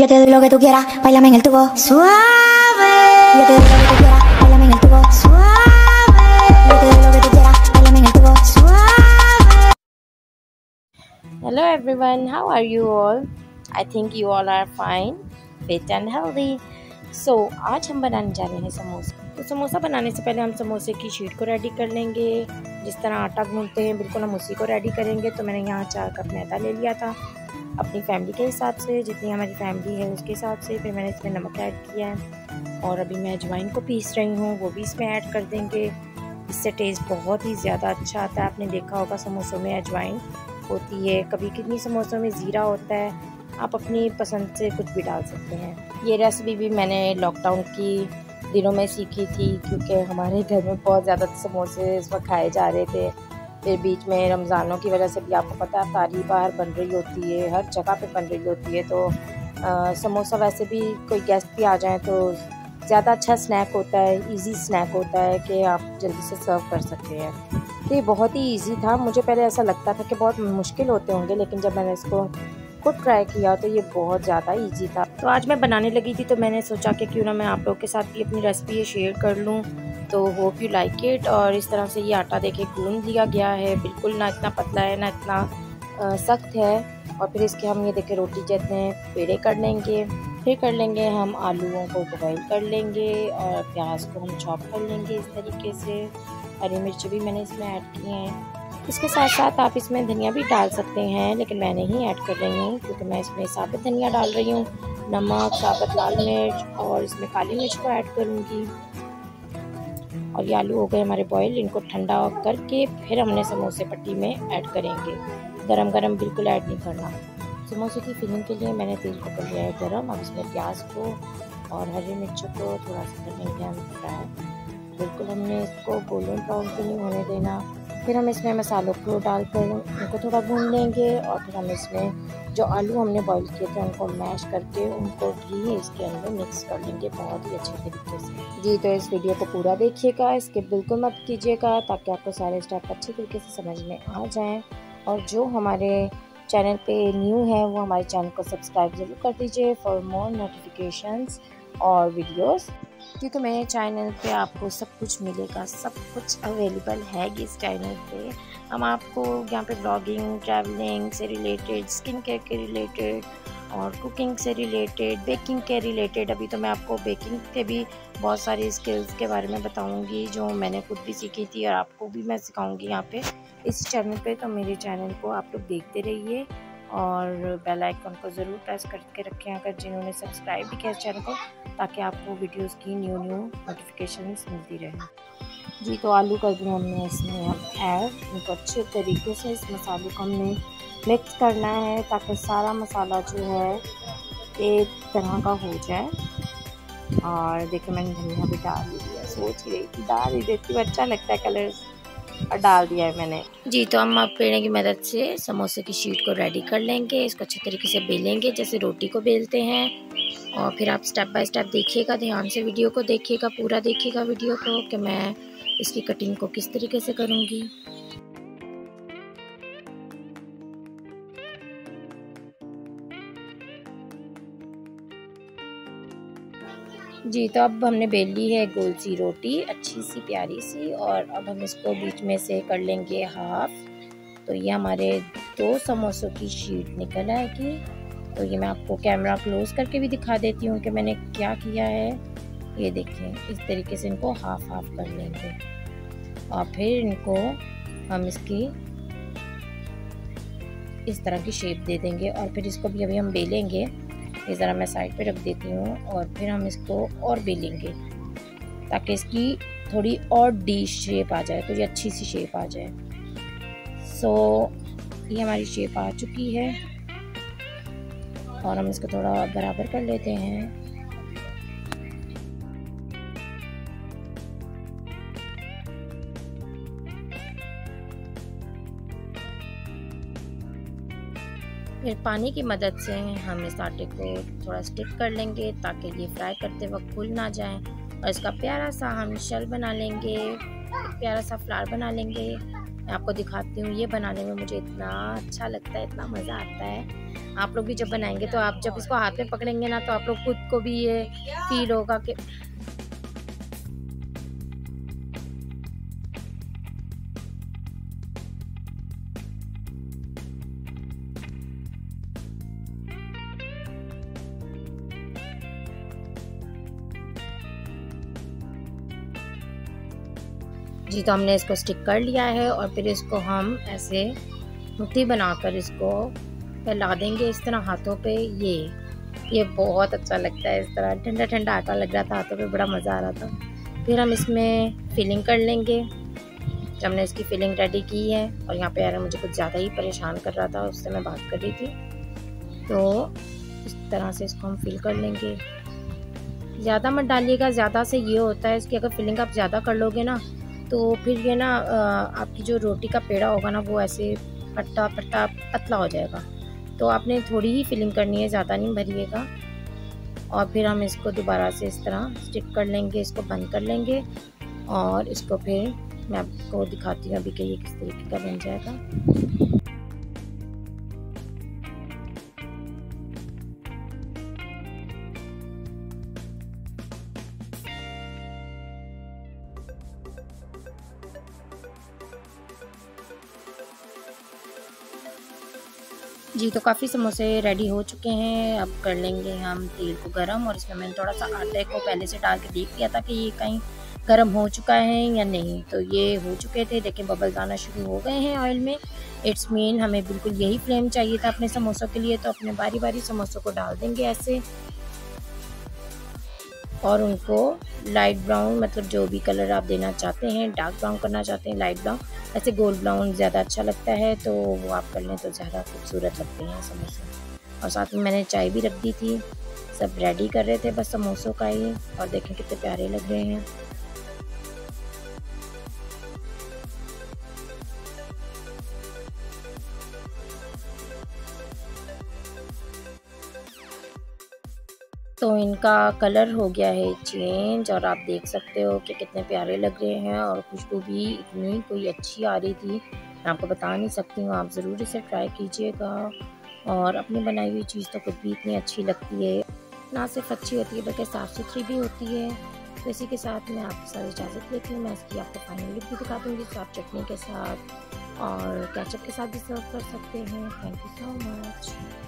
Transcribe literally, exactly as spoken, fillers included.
Yo te doy lo que tú quieras, bailame en el tubo suave. Yo te doy lo que tú quieras, bailame en el tubo suave. Yo te doy lo que tú quieras, bailame en el tubo suave. Hello everyone, how are you all? I think you all are fine, fit and healthy. So आज हम बनाने जा रहे हैं समोसा। तो समोसा बनाने से पहले हम समोसे की शीट को रेडी कर लेंगे। जिस तरह आटा गूंथते हैं बिल्कुल हम उसी को रेडी करेंगे। तो मैंने यहाँ चार कप मैदा ले लिया था अपनी फैमिली के हिसाब से, जितनी हमारी फैमिली है उसके हिसाब से। फिर मैंने इसमें नमक ऐड किया है और अभी मैं अजवाइन को पीस रही हूँ, वो भी इसमें ऐड कर देंगे। इससे टेस्ट बहुत ही ज़्यादा अच्छा आता है। आपने देखा होगा समोसों में अजवाइन होती है, कभी कितनी समोसों में ज़ीरा होता है। आप अपनी पसंद से कुछ भी डाल सकते हैं। ये रेसिपी भी मैंने लॉकडाउन की दिनों में सीखी थी, क्योंकि हमारे घर में बहुत ज़्यादा समोसे इस वक्त खाए जा रहे थे। फिर बीच में रमज़ानों की वजह से भी आपको पता है तारी बाहर बन रही होती है, हर जगह पे बन रही होती है। तो आ, समोसा वैसे भी कोई गेस्ट भी आ जाए तो ज़्यादा अच्छा स्नैक होता है, इजी स्नैक होता है कि आप जल्दी से सर्व कर सकते हैं। तो ये बहुत ही इजी था। मुझे पहले ऐसा लगता था कि बहुत मुश्किल होते होंगे, लेकिन जब मैंने इसको खुद ट्राई किया तो ये बहुत ज़्यादा इजी था। तो आज मैं बनाने लगी थी तो मैंने सोचा कि क्यों ना मैं आप लोगों के साथ भी अपनी रेसिपी शेयर कर लूँ। तो होप यू लाइक इट। और इस तरह से ये आटा देखिए गूंद लिया गया है, बिल्कुल ना इतना पतला है ना इतना सख्त है। और फिर इसके हम ये देखें रोटी जैसे हैं पेड़े कर लेंगे। फिर कर लेंगे हम आलूओं को बॉईल कर लेंगे और प्याज को हम चॉप कर लेंगे इस तरीके से। हरी मिर्च भी मैंने इसमें ऐड किए हैं। इसके साथ साथ आप इसमें धनिया भी डाल सकते हैं, लेकिन मैं नहीं ऐड कर रही हूँ क्योंकि मैं इसमें साबुत धनिया डाल रही हूँ। नमक, साबुत लाल मिर्च और इसमें काली मिर्च को ऐड करूँगी। और ये आलू हो गए हमारे बॉईल, इनको ठंडा करके फिर हमने समोसे पट्टी में ऐड करेंगे। गरम गरम बिल्कुल ऐड नहीं करना। समोसे की फिलिंग के लिए मैंने तेल को कर लिया है गरम। अब इसमें प्याज को और हरी मिर्च को थोड़ा सा कर लेंगे हम फ्राई। बिल्कुल हमने इसको गोल्डन ब्राउन भी नहीं होने देना। फिर हम इसमें मसालों को डालकर उनको थोड़ा भून लेंगे और फिर हम इसमें जो आलू हमने बॉईल किए थे उनको मैश करके उनको भी इसके अंदर मिक्स कर लेंगे बहुत ही अच्छे तरीके से। जी तो इस वीडियो को पूरा देखिएगा, इसके बिल्कुल मत कीजिएगा, ताकि आपको सारे स्टेप अच्छे तरीके से समझ में आ जाएं। और जो हमारे चैनल पे न्यू है वो हमारे चैनल को सब्सक्राइब ज़रूर कर दीजिए फॉर मोर नोटिफिकेशंस और वीडियोस, क्योंकि मेरे चैनल पे आपको सब कुछ मिलेगा, सब कुछ अवेलेबल है इस चैनल पे। हम आपको यहाँ पे ब्लॉगिंग, ट्रैवलिंग से रिलेटेड, स्किन केयर के रिलेटेड और कुकिंग से रिलेटेड, बेकिंग के रिलेटेड। अभी तो मैं आपको बेकिंग के भी बहुत सारी स्किल्स के बारे में बताऊंगी जो मैंने खुद भी सीखी थी और आपको भी मैं सिखाऊंगी यहाँ पे इस चैनल पे। तो मेरे चैनल को आप लोग देखते रहिए और बेल आइकन को ज़रूर प्रेस करके रखें अगर जिन्होंने सब्सक्राइब भी किया इस चैनल को, ताकि आपको वीडियोस की न्यू न्यू नोटिफिकेशंस मिलती रहे। जी तो आलू कर दिए हमने इसमें अब ऐड। इनको अच्छे तरीके से इस मसाले को हमने मिक्स करना है ताकि सारा मसाला जो है एक तरह का हो जाए। और देखिए मैंने धनिया भी डाल दिया, सोच ही रही थी डाल ही देती हूँ, अच्छा लगता है कलर, और डाल दिया है मैंने। जी तो हम अब पेड़े की मदद से समोसे की शीट को रेडी कर लेंगे। इसको अच्छे तरीके से बेलेंगे जैसे रोटी को बेलते हैं। और फिर आप स्टेप बाय स्टेप देखिएगा, ध्यान से वीडियो को देखिएगा, पूरा देखिएगा वीडियो को कि मैं इसकी कटिंग को किस तरीके से करूँगी। जी तो अब हमने बेल ली है गोल सी रोटी, अच्छी सी प्यारी सी, और अब हम इसको बीच में से कर लेंगे हाफ। तो ये हमारे दो समोसों की शीट निकल आएगी। तो ये मैं आपको कैमरा क्लोज करके भी दिखा देती हूँ कि मैंने क्या किया है। ये देखिए इस तरीके से इनको हाफ हाफ कर लेंगे और फिर इनको हम इसकी इस तरह की शेप दे देंगे। और फिर इसको भी अभी हम बेलेंगे। ये ज़रा मैं साइड पे रख देती हूँ और फिर हम इसको और बेलेंगे ताकि इसकी थोड़ी और डी शेप आ जाए, तो ये अच्छी सी शेप आ जाए। सो ये हमारी शेप आ चुकी है और हम इसको थोड़ा बराबर कर लेते हैं। फिर पानी की मदद से हम इस आटे को थोड़ा स्टिक कर लेंगे ताकि ये फ्राई करते वक्त खुल ना जाए। और इसका प्यारा सा हम शल बना लेंगे, एक प्यारा सा फ्लावर बना लेंगे मैं आपको दिखाती हूँ। ये बनाने में मुझे इतना अच्छा लगता है, इतना मज़ा आता है। आप लोग भी जब बनाएंगे तो आप जब इसको हाथ में पकड़ेंगे ना तो आप लोग खुद को भी ये फील होगा कि जी। तो हमने इसको स्टिक कर लिया है और फिर इसको हम ऐसे मुट्ठी बनाकर इसको फैला देंगे इस तरह हाथों पे। ये ये बहुत अच्छा लगता है, इस तरह ठंडा ठंडा आटा लग रहा था हाथों पे, बड़ा मज़ा आ रहा था। फिर हम इसमें फिलिंग कर लेंगे। जब हमने इसकी फिलिंग रेडी की है, और यहाँ पे यार मुझे कुछ ज़्यादा ही परेशान कर रहा था, उससे मैं बात कर रही थी, तो इस तरह से इसको हम फिल कर लेंगे। ज़्यादा मत डालिएगा, ज़्यादा से ये होता है इसकी अगर फिलिंग आप ज़्यादा कर लोगे ना तो फिर ये ना आपकी जो रोटी का पेड़ा होगा ना वो ऐसे पट्टा पट्टा पतला हो जाएगा। तो आपने थोड़ी ही फिलिंग करनी है, ज़्यादा नहीं भरिएगा। और फिर हम इसको दोबारा से इस तरह स्टिक कर लेंगे, इसको बंद कर लेंगे और इसको फिर मैं आपको दिखाती हूँ अभी कि ये किस तरीके का बन जाएगा। जी। तो काफ़ी समोसे रेडी हो चुके हैं। अब कर लेंगे हम तेल को गरम, और इसमें मैंने थोड़ा सा आटे को पहले से डाल के देख लिया था कि ये कहीं गरम हो चुका है या नहीं। तो ये हो चुके थे, देखिए बबल्स आना शुरू हो गए हैं ऑयल में। इट्स मीन हमें बिल्कुल यही फ्लेम चाहिए था अपने समोसों के लिए। तो अपने बारी बारी समोसों को डाल देंगे ऐसे, और उनको लाइट ब्राउन, मतलब जो भी कलर आप देना चाहते हैं, डार्क ब्राउन करना चाहते हैं, लाइट ब्राउन, ऐसे गोल्ड ब्राउन ज़्यादा अच्छा लगता है तो वो आप कर लें तो ज़्यादा खूबसूरत लगते हैं समोसे। और साथ में मैंने चाय भी रख दी थी। सब रेडी कर रहे थे बस समोसों का ही, और देखें कितने प्यारे लग रहे हैं। तो इनका कलर हो गया है चेंज, और आप देख सकते हो कि कितने प्यारे लग रहे हैं, और खुशबू भी इतनी कोई अच्छी आ रही थी, मैं आपको बता नहीं सकती हूँ। आप ज़रूर इसे ट्राई कीजिएगा, और अपनी बनाई हुई चीज़ तो खुद भी इतनी अच्छी लगती है, ना सिर्फ अच्छी होती है बल्कि साफ़ सुथरी भी होती है। तो इसी के साथ मैं आपके साथ इजाज़त लेती हूँ। मैं इसकी आपको फाइनल लुक भी दिखा दूँगी, तो आप चटनी के साथ और केचप के साथ भी सर्व कर सकते हैं। Thank you so much.